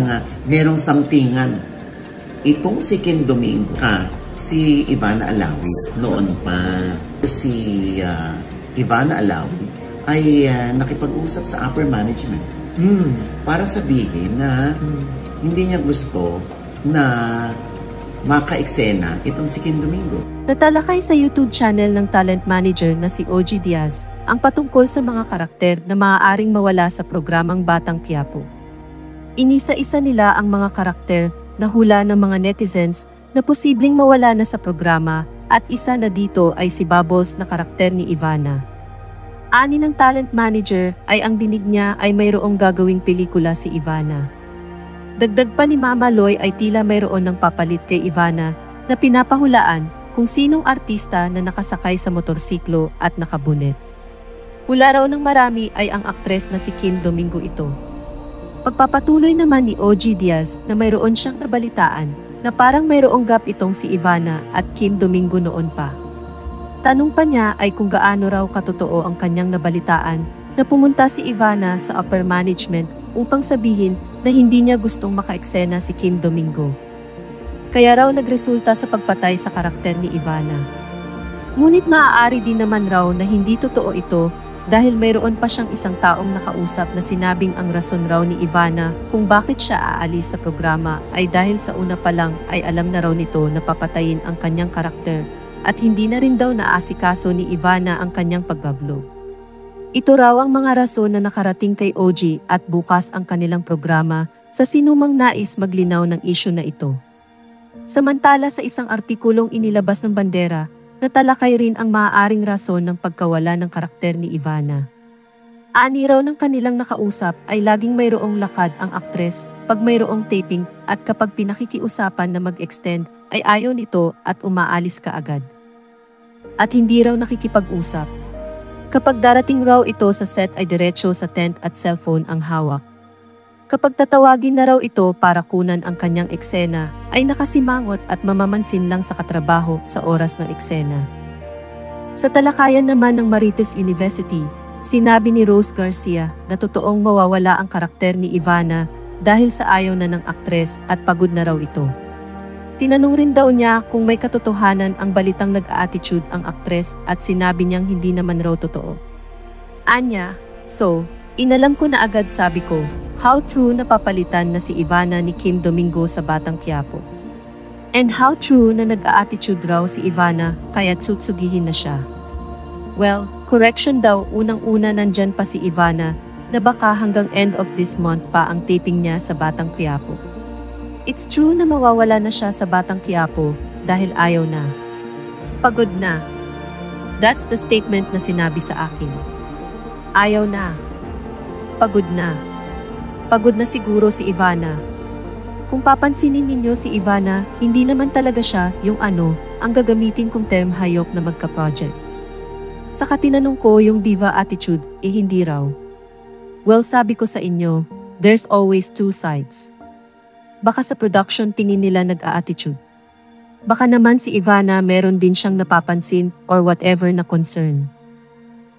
merong sampingan. Itong si Kim Domingo, si Ivana Alawi noon pa. Si Ivana Alawi ay nakipag-usap sa upper management para sabihin na hindi niya gusto na maka-eksena itong si Kim Domingo. Natalakay sa YouTube channel ng talent manager na si OG Diaz ang patungkol sa mga karakter na maaaring mawala sa programang Batang Quiapo. Inisa-isa nila ang mga karakter na hula ng mga netizens na posibleng mawala na sa programa at isa na dito ay si Bubbles na karakter ni Ivana. Ani ng talent manager ay ang dinig niya ay mayroong gagawing pelikula si Ivana. Dagdag pa ni Mama Loy ay tila mayroon ng papalit kay Ivana na pinapahulaan kung sinong artista na nakasakay sa motorsiklo at nakabunet. Hula raw ng marami ay ang aktres na si Kim Domingo ito. Pagpapatuloy naman ni OG Diaz na mayroon siyang nabalitaan na parang mayroong gap itong si Ivana at Kim Domingo noon pa. Tanong pa niya ay kung gaano raw katotoo ang kanyang nabalitaan na pumunta si Ivana sa upper management upang sabihin na hindi niya gustong maka-eksena si Kim Domingo. Kaya raw nagresulta sa pagpatay sa karakter ni Ivana. Ngunit maaari din naman raw na hindi totoo ito dahil mayroon pa siyang isang taong nakausap na sinabing ang rason raw ni Ivana kung bakit siya aalis sa programa ay dahil sa una pa lang ay alam na raw nito na papatayin ang kanyang karakter at hindi na rin daw naasikaso ni Ivana ang kanyang pagbablog. Ito raw ang mga rason na nakarating kay OG at bukas ang kanilang programa sa sinumang nais maglinaw ng isyu na ito. Samantala sa isang artikulong inilabas ng Bandera, natalakay rin ang maaaring rason ng pagkawala ng karakter ni Ivana. Ani raw ng kanilang nakausap ay laging mayroong lakad ang aktres pag mayroong taping at kapag pinakikiusapan na mag-extend ay ayaw nito at umaalis kaagad. At hindi raw nakikipag-usap. Kapag darating raw ito sa set ay diretso sa tent at cellphone ang hawak. Kapag tatawagin na raw ito para kunan ang kanyang eksena, ay nakasimangot at mamamansin lang sa katrabaho sa oras ng eksena. Sa talakayan naman ng Marites University, sinabi ni Rose Garcia na totoong mawawala ang karakter ni Ivana dahil sa ayaw na ng aktres at pagod na raw ito. Tinanong rin daw niya kung may katotohanan ang balitang nag-a-attitude ang aktres at sinabi niyang hindi naman raw totoo. Anya, so, inalam ko na agad sabi ko, how true na papalitan na si Ivana ni Kim Domingo sa Batang Quiapo. And how true na nag-a-attitude raw si Ivana kaya't sutsugihin na siya. Well, correction daw unang-una nandyan pa si Ivana na baka hanggang end of this month pa ang taping niya sa Batang Quiapo. It's true na mawawala na siya sa Batang Quiapo dahil ayaw na. Pagod na. That's the statement na sinabi sa akin. Ayaw na. Pagod na. Pagod na siguro si Ivana. Kung papansinin ninyo si Ivana, hindi naman talaga siya yung ang gagamitin kong term hayop na magka-project. Saka tinanong ko yung diva attitude, hindi raw. Well, sabi ko sa inyo, there's always two sides. Baka sa production tingin nila nag-a-attitude. Baka naman si Ivana meron din siyang napapansin or whatever na concern.